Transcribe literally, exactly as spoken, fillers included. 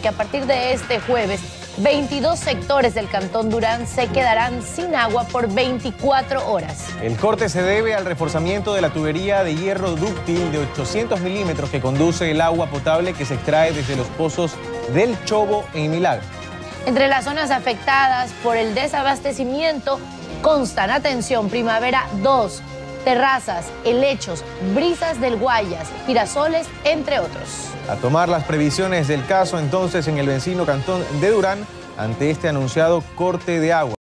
que a partir de este jueves, veintidós sectores del Cantón Durán se quedarán sin agua por veinticuatro horas. El corte se debe al reforzamiento de la tubería de hierro dúctil de ochocientos milímetros que conduce el agua potable que se extrae desde los pozos del Chobo en Milagro. Entre las zonas afectadas por el desabastecimiento constan, atención, Primavera dos, Terrazas, Helechos, Brisas del Guayas, Girasoles, entre otros. A tomar las previsiones del caso entonces en el vecino Cantón de Durán ante este anunciado corte de agua.